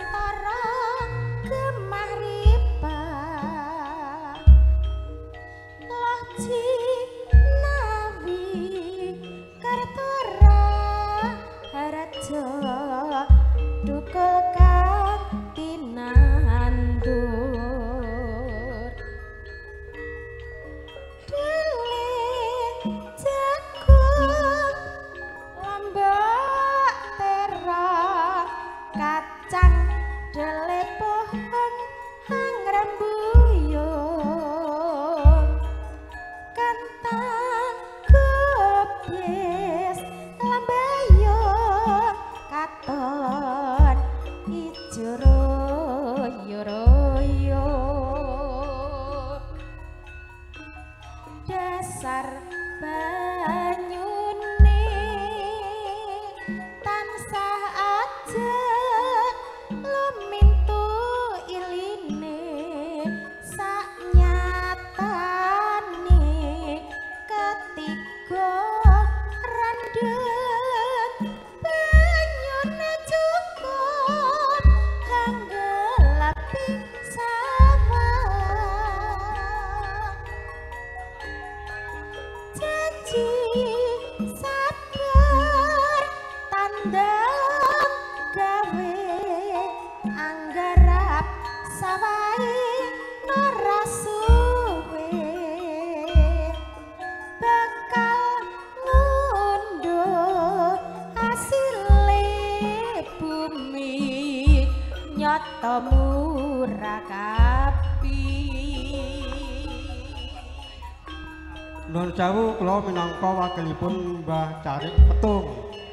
Nuwun sewu, kula minangka wakilipun Mbah Carik Petung.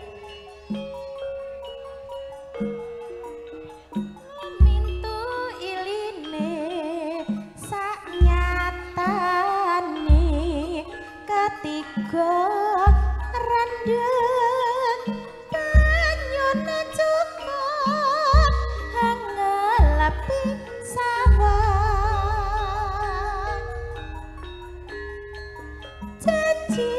Mintu iline saknyatane ketiga rendeng banyune cukup ngelepi sawah. Janji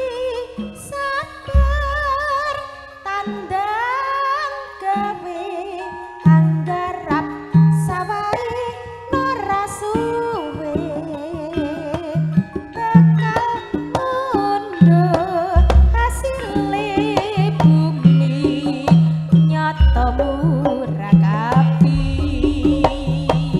sabar tandang gawe anggarap sawahe ora suwe bakal mundur hasile bumi nyata murakapi.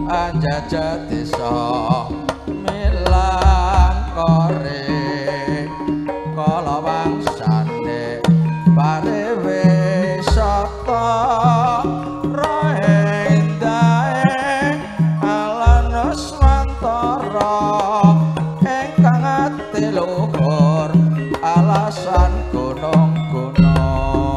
anjajah desa milang kore kala wangsane pariwisata roendae alan swantara ingkang ati luhur alasan gunung-gunung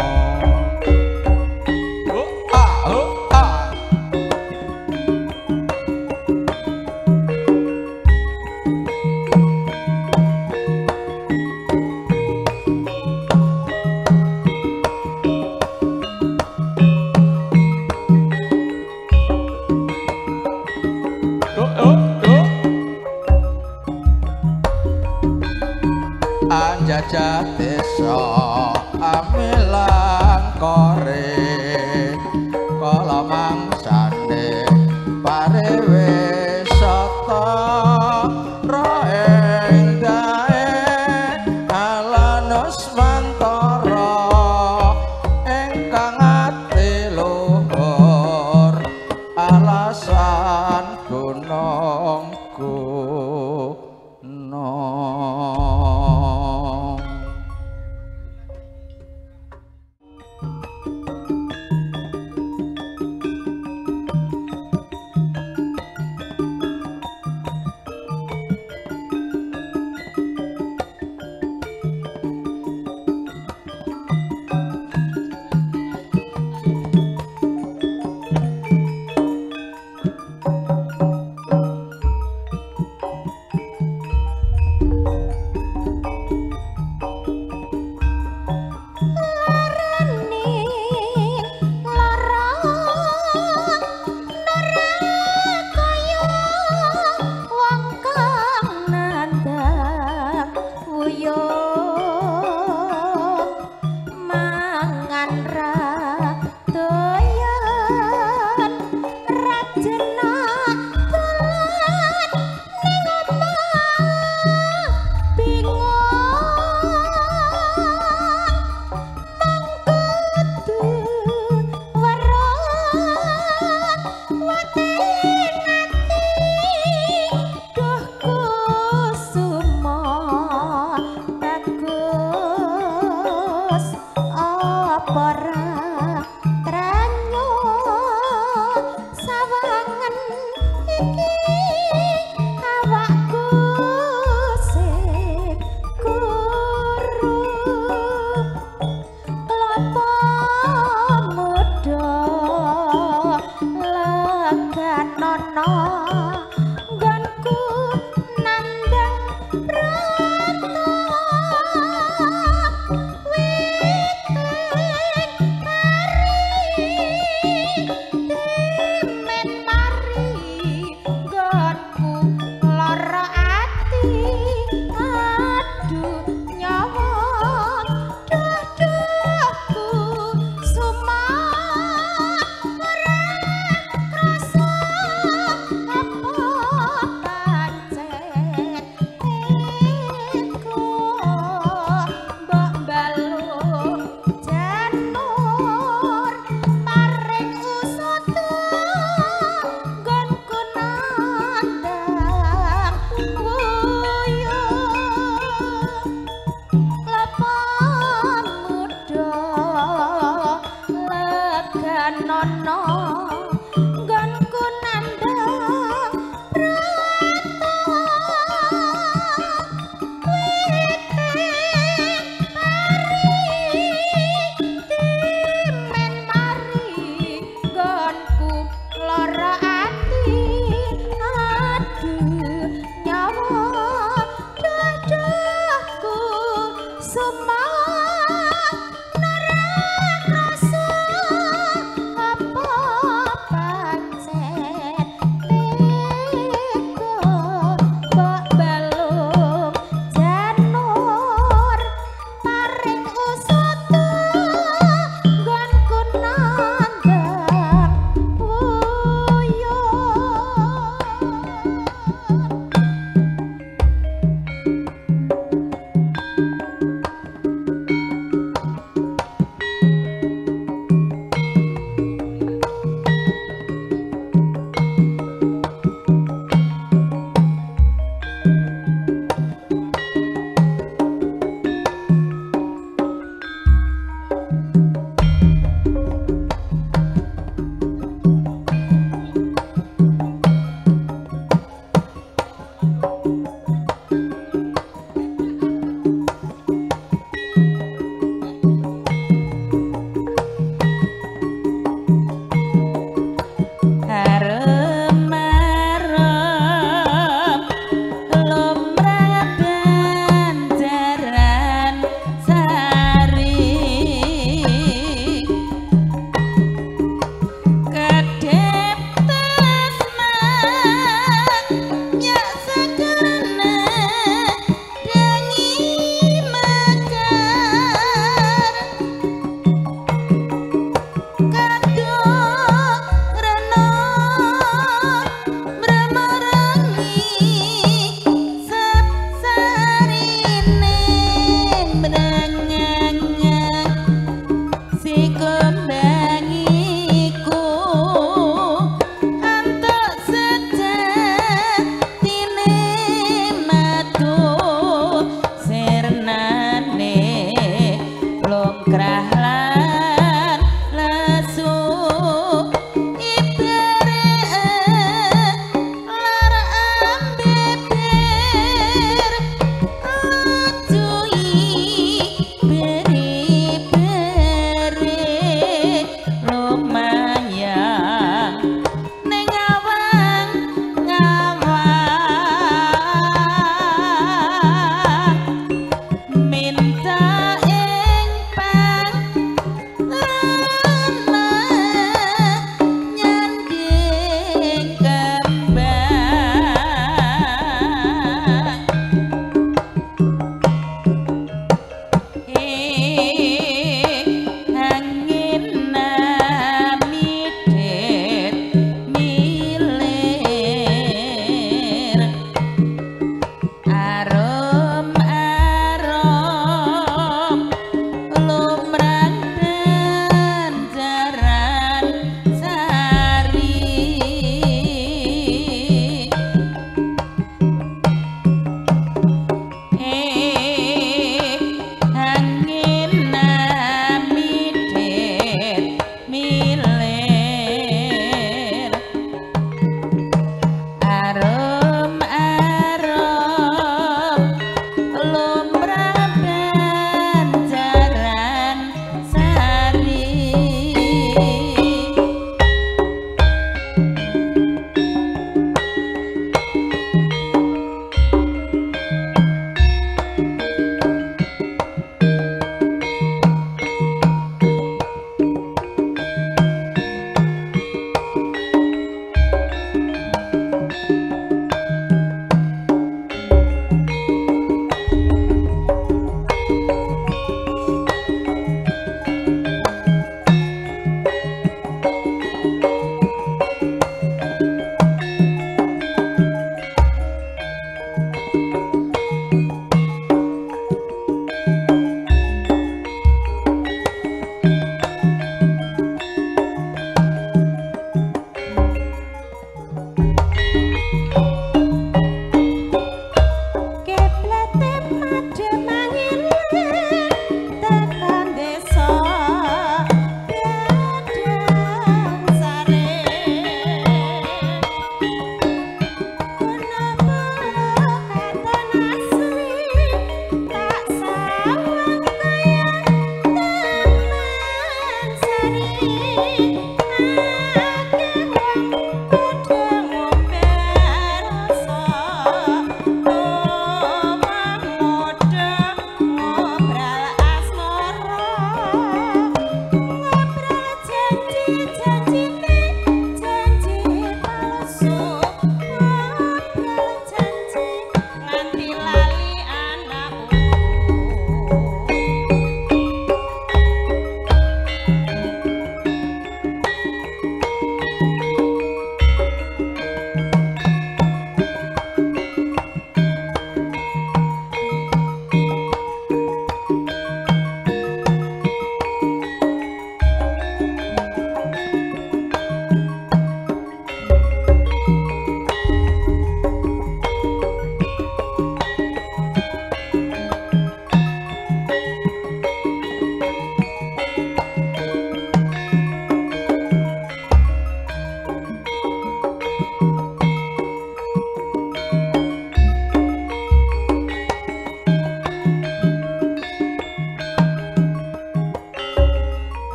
anjajah desa amilang kore kala mangsane pariwisata roendae alanus mantara ingkang ati luhur alasan gunungku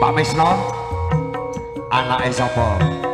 Pak Misno anake sapa?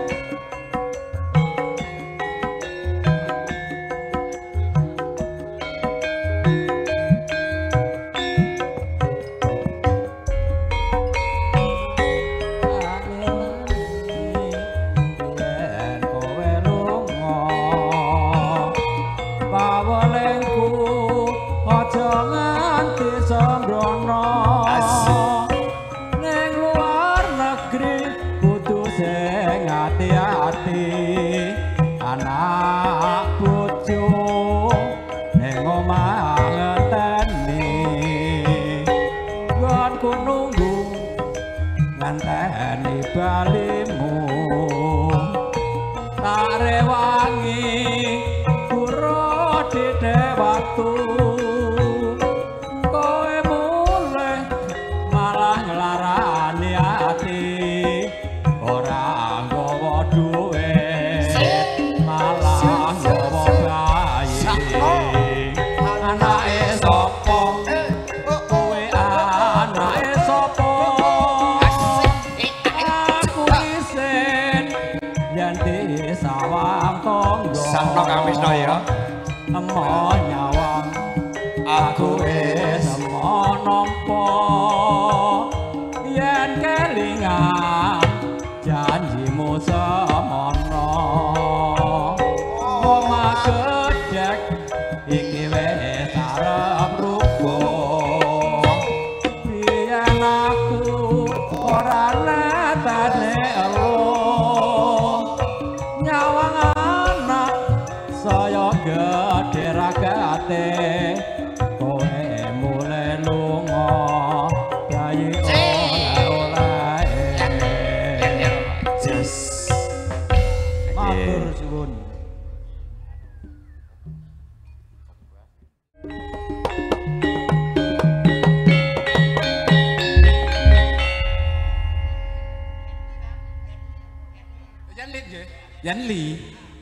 Yan Li.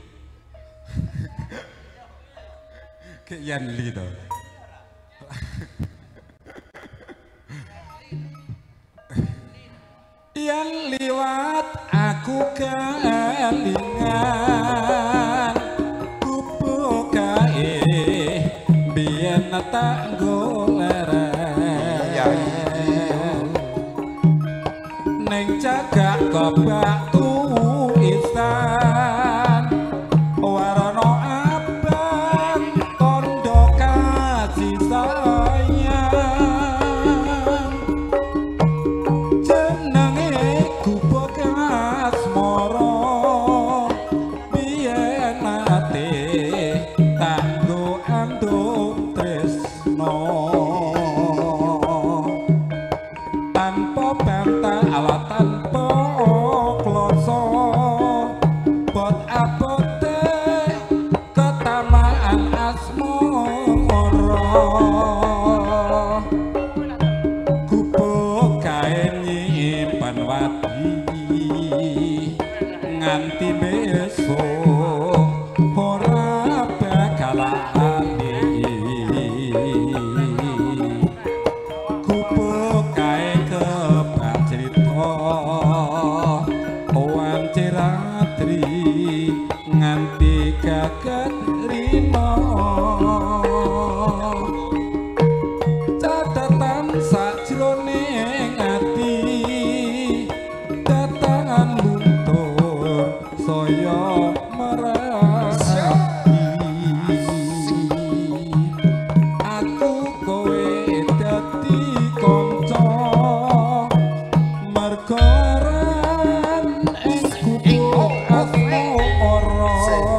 Kayak Yan Li tuh. Yan liwat aku kelingan kupu kae biyen tak goleren ning cagak kobak tulisan warna abang tondo kasih sayang jenenge gubuk asmara biyen ate kanggo andung tresno tanpa bantah awak tanpa kloso bot abote ketamaan asmara gubuk kae nyimpen wadi nganti besok ora bakal ati gubuk kae kebak crita wancir atri nganti gagat rino catatan sajroning ati datangan luntur saya merati aku kowe dadi kanca mergoran ing gubuk asmara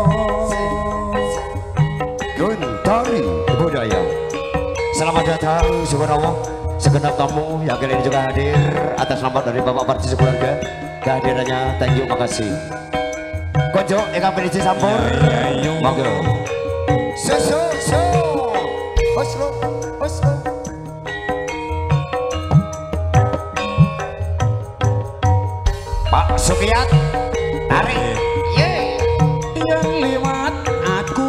Guntari budaya. Selamat datang Subhanallah segenap tamu yang kali ini juga hadir atas nama dari Bapak Partisi Keluarga. Kehadirannya thank you, makasih. Konjo ingkang piniji sampur. Monggo. Seso so. Oslo Oslo. Pak Sukiyat tarik. Yang liwat aku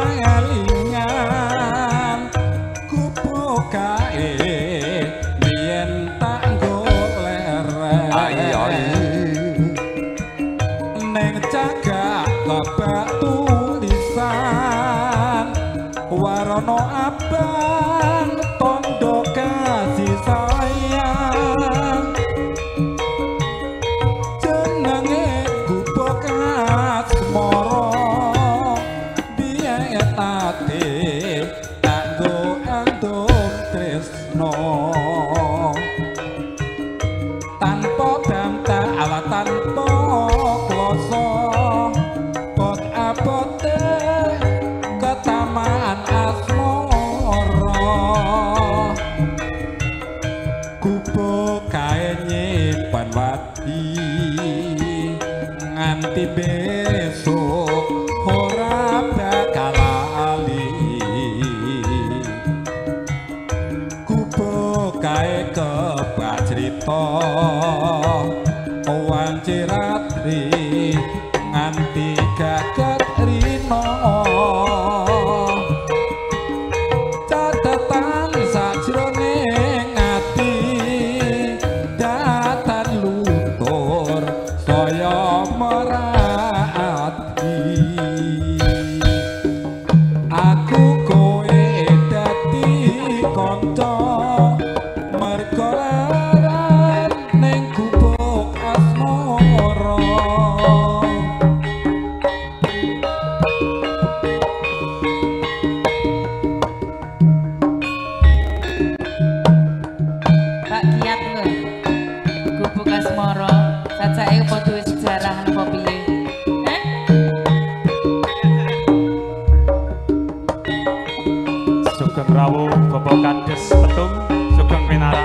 kelingan kupu kae biyen tak goleren neng cagak kebak tulisan warna abang tondo kasih sayang jenenge gubuk asmara biyen ate kanggo andum tresno tanpa bantah ala tanpa kloso pot apote ketaman asmara gubuk kae nyimpen wati nganti besok ora bakal lali gubuk kae kebak crita wancir ratri nganti gagat rino catatan sajroning ati datan luntur saya merati aku kowe dadi kanca mergo laran ning gubuk asmara Pak Kiat lho. Gubuk asmara, sajake apa duwe sejarah napa piye? Sugeng rawuh Bapak Kades Petung, sugeng pinarak.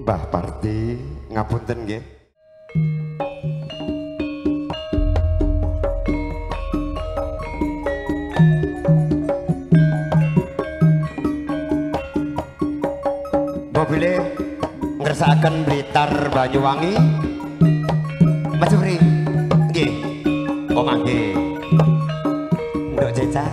Mbah Parti ngapunten nggih. Mobile ngersakaken Blitar Banyuwangi. Mas Supri. Nggih. Oh mangke. Nduk Ceca.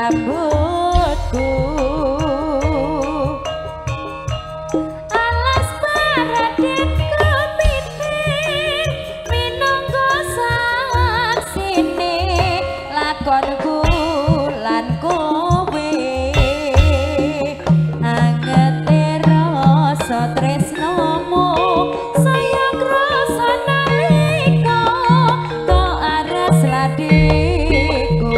rambutku alas paraden krupitin minangka saksine lakonku lan kowe angete rasa tresnomu sayang rasa nalika kok aras ladiku.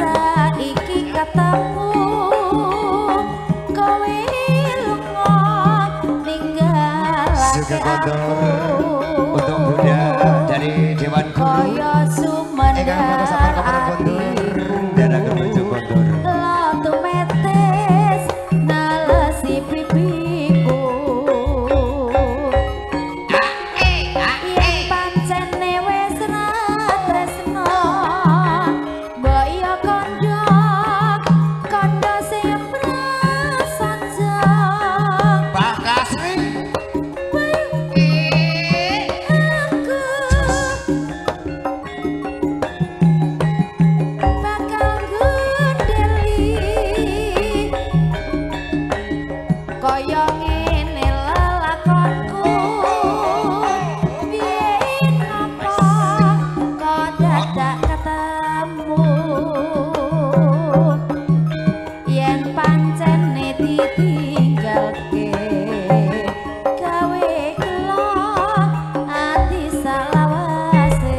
saiki ketemu kowe lunga ninggal Sugeng kondur untuk Bunda dari Dewan Guru kaya sumendar ingkang sabar kepada kondur dan agak menuju kondur lo tumetes nalesi pipiku yen pancene wis ra tresno mbok yo kandha sing prasaja Mbak Kasri bakal gundeli kaya ngene lelakonku biyen apa kok dadak ketemu yen pancene ditinggalke gawe kelo ati salawase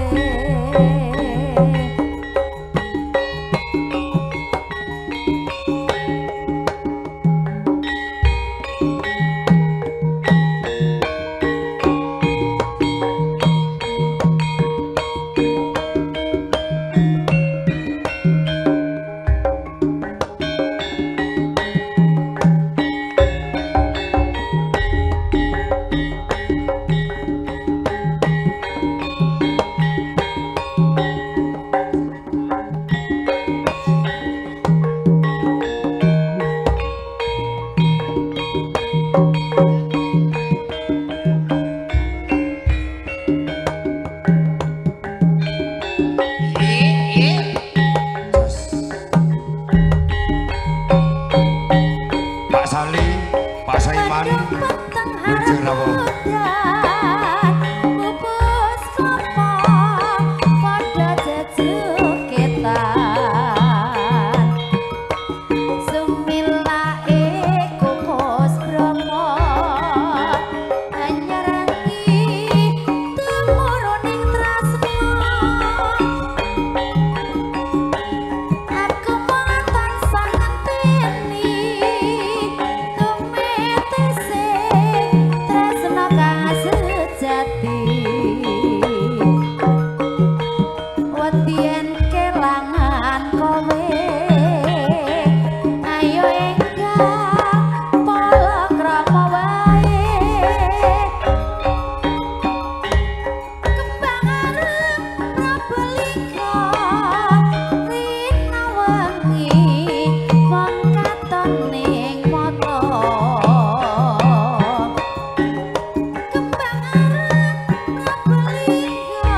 Pak Sali, Pak Saiman, Nujur Rawo. Aku mantan sangat teni tumetese tresno kang sejati wedi yen kelangan kowe ayo enggak polo krama wae kembang arep prabelika rina wengi wong katon ning mata kembang arep prabelika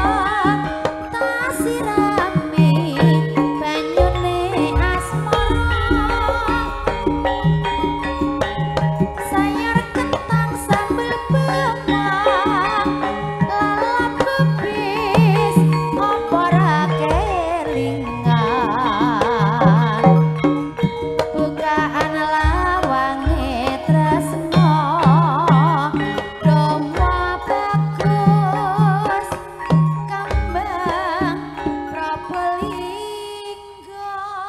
tasirame banyune asmara sayur kentang sambel bawang lalap kubis opora kelingan bukaan lawange tresno domo bagus kambang prabelingga.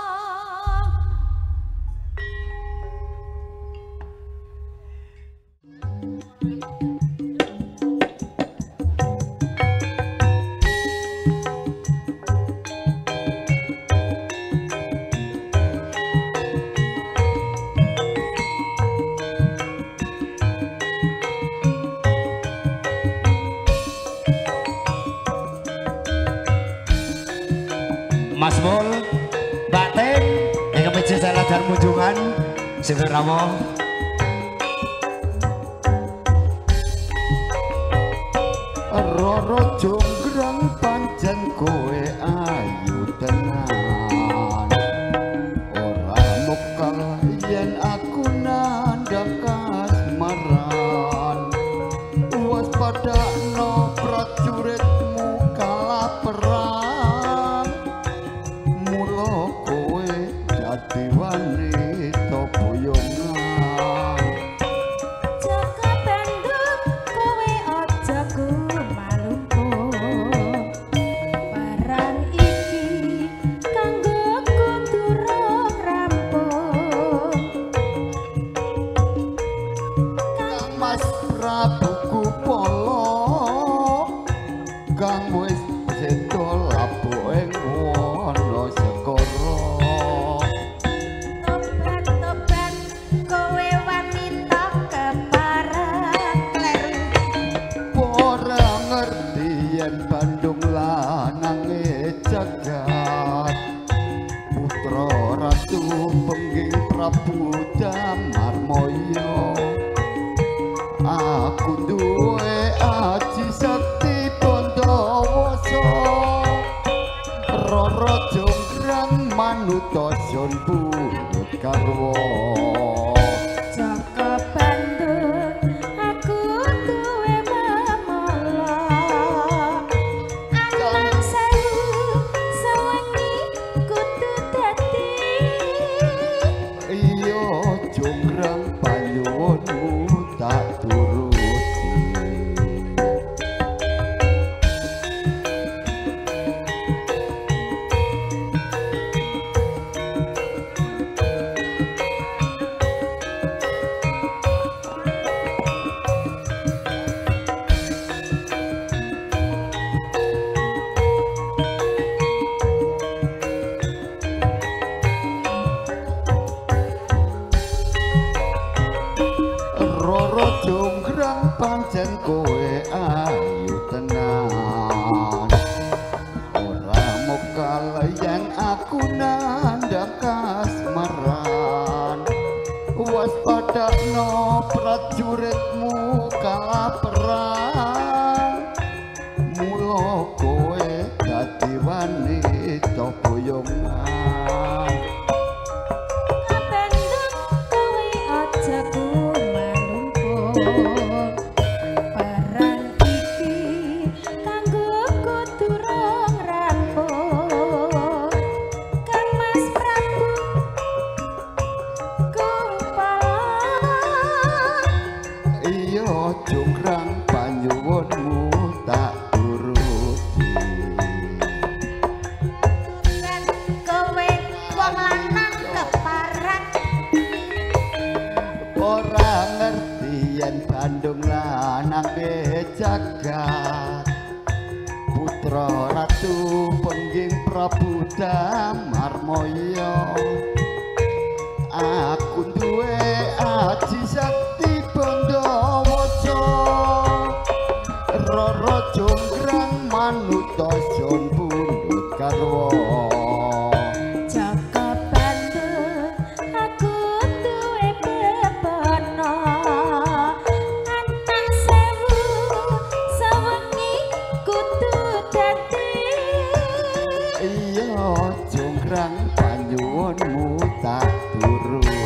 Mas Mul, Mbak Ten, yang kemeja salah dan munjungan, Sugeng Rawo. Roro jonggrang pancen kowe ayu tenan ora mokal yen aku nandhang kasmaran waspadakno prajuritmu kalaparan mula kowe dadi wanita boyongan Jaga benduk kowe aja kumalungku ratu pengging Prabu Damarmaya aku duwe aji sakti Pandawasa Rara Jonggrang manuta jon pundhut garwa Jaka Bandung aku duwe memala Anang sewu sewengi kudu dadi iya Jonggrang panyuwunmu tak turuti Rara Jonggrang pancen kowe ayu tenan ora mokal yen aku nandhang kasmaran waspadakno prajuritmu kalaparan mula kowe dadi wanita boyongan Bandung kowe aja kumalungkung Perang iki kanggo kuturung rampung Kang Mas Prabu Kumpala iya Jonggrang panyuwunmu tak turuti Kan kowe wong lanang keparat ora ngerti yen Bandung lanang jagat putra ratu pengging Prabu Damarmaya aku duwe aji sakti Pandawasa Rara Jonggrang manuta jon pundhut garwa Jaka Bandung aku duwe bebana Anang sewu sewengi kudu dadi iya Jonggrang panyuwunmu tak turuti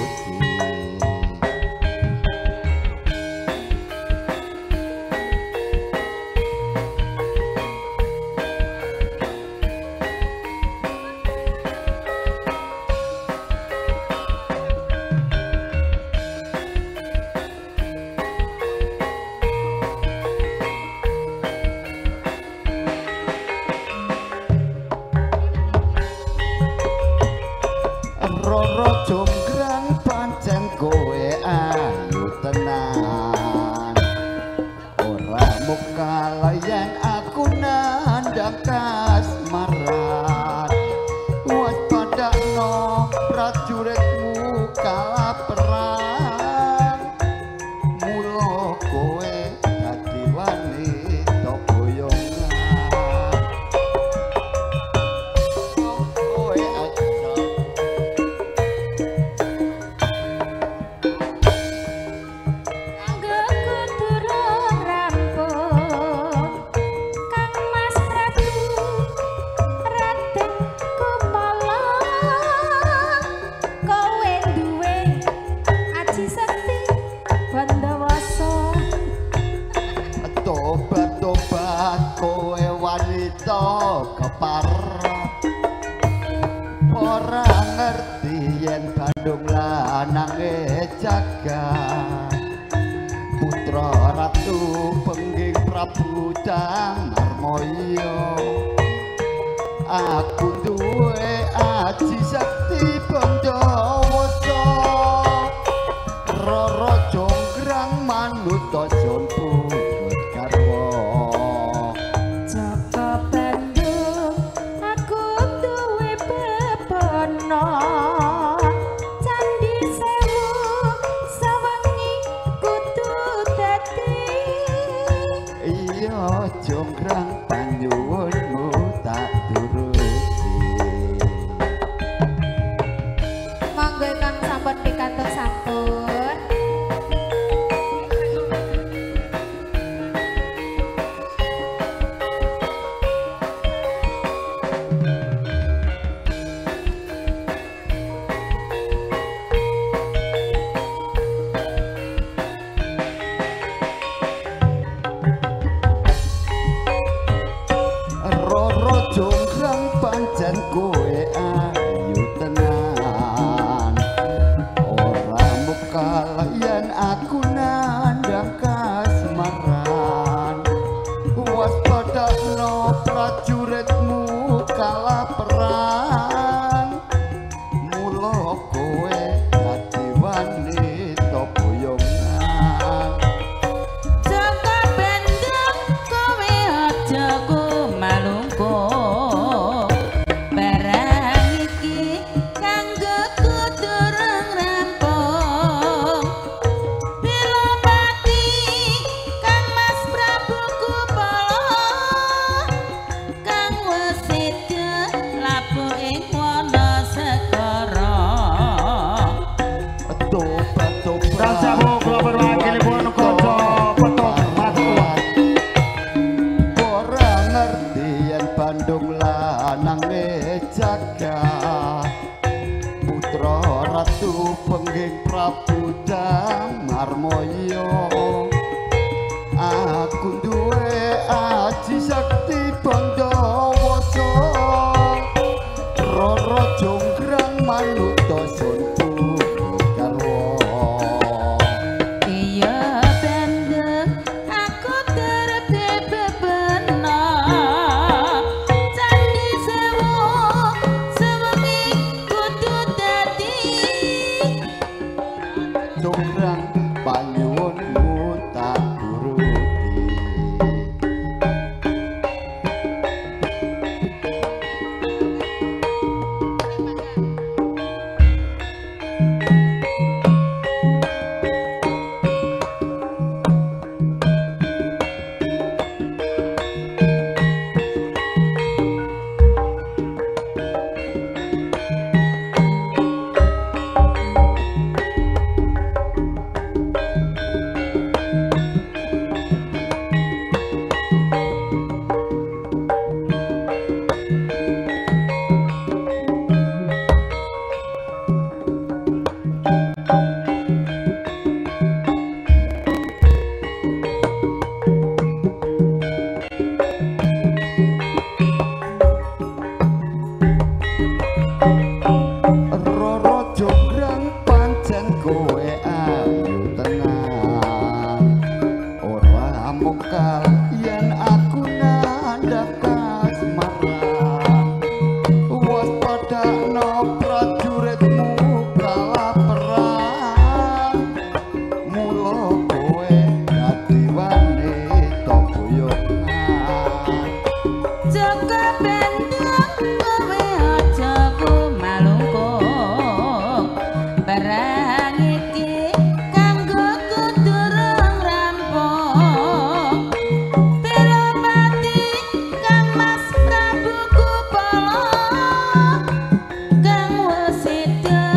Rara Jonggrang pancen kowe ayu tenan ora mokal yen aku nandhang kasmaran waspadakno prajuritmu kalaparan mula kowe dadi wanita boyongan kowe aja Kanggo kuturung rampung Kang Mas Prabu Raden Kumpala kowe duwe aji sakti Pandawasa tobat-tobat kowe wanita keparat ora ngerti yen Bandung lanang jagat putra ratu pengging Prabu Damarmaya aku duwe aji sakti Pandawasa Rara Jonggrang manuta jon pundhut garwa Jaka Bandung aku duwe bebana Candhi Sewu sewengi kudu dadi iya Jonggrang panyuwunmu tak turuti Monggo ingkang sampun pikantuk sampun. Roro jonggrang pancen kowe ayu tenan ora mukal yen aku nandang kasmaran waspadakno prajuritmu kalah perang mula kowe dadi wanita boyongan Jaka bendang kowe aja kumalungkung barang iki kanggo kudurung rampung bila mati Kang Mas Prabu Kupala kang wesida labu ing wana segara Rajamu kula perwakilipun kaca petung matur. ora ngerti yen Bandung lanang jaga putra ratu pengging Prabu Damarmaya aku duwe aji sakti Bandawasa Roro jonggrang manuta suntu garwa Iya bendeng aku terbe bebena Candi sewu sewengi kudu dadi jonggrang panyuwunmu tak turuti Roro jonggrang pancen kowe ayu tenan ora mokal yen aku nandhap kasmaran waspadakno prajuritmu kalah perang mula kowe dadi wanita boyongan Jaka bendang kowe aja kumalungkung barang iki kanggo kudurung rampung bila mati Kang Mas Prabu Kupala kang wesida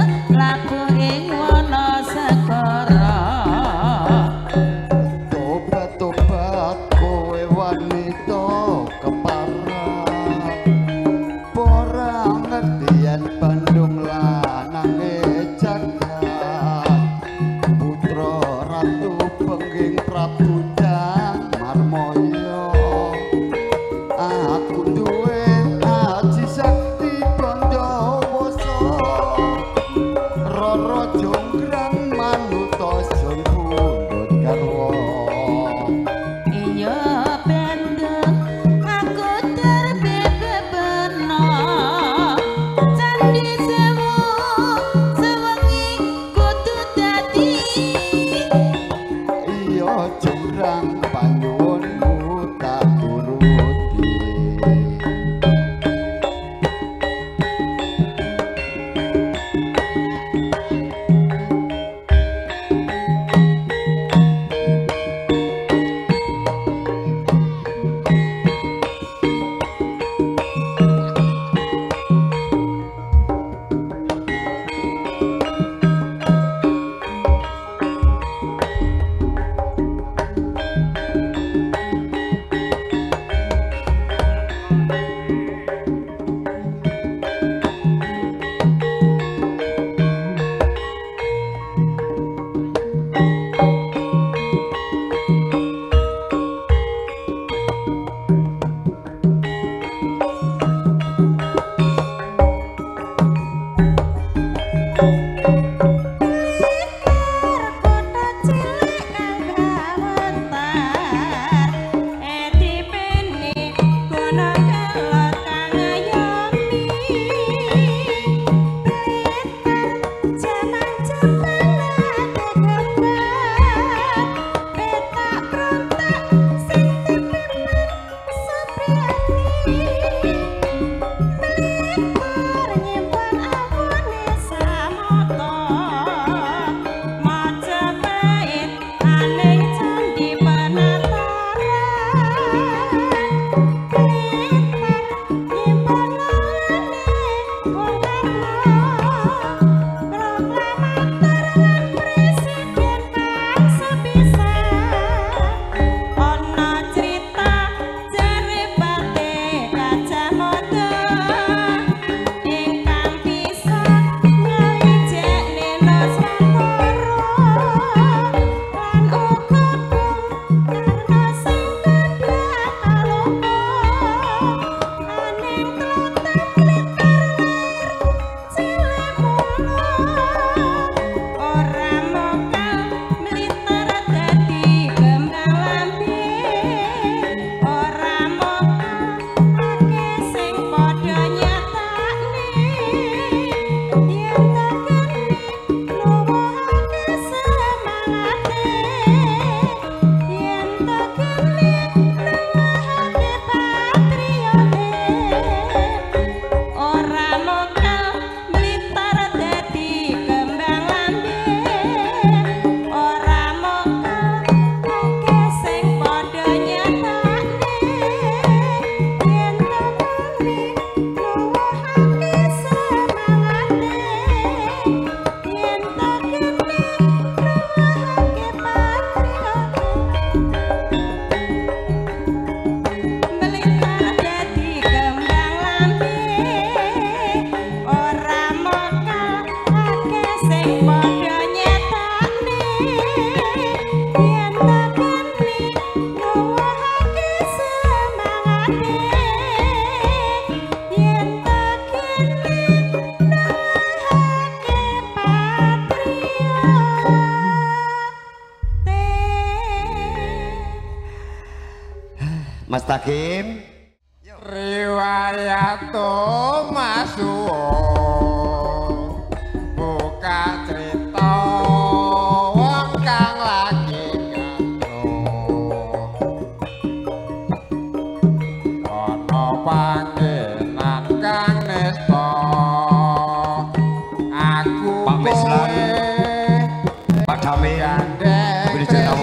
Mas Takim riwayat Mas Suwon buka cerita wong kang lagi gandrung ana panggenan kang nesta aku Pak Meslan Pak Dame beri cerita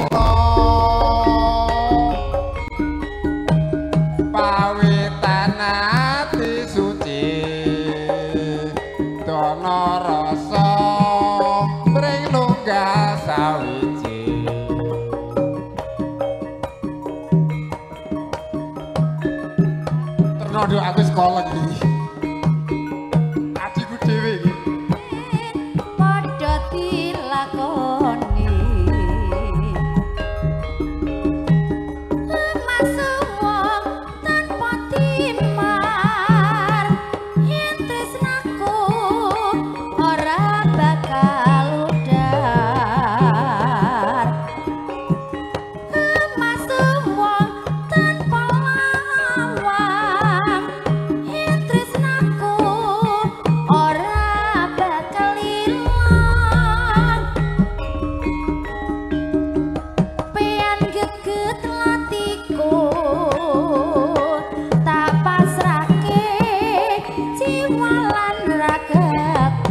pawitan ati suci dono rasa mring lunggah sawiji terno nduk aku sekolah iki adikku dhewe iki padha dilakoni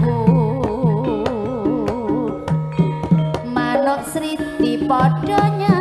padanya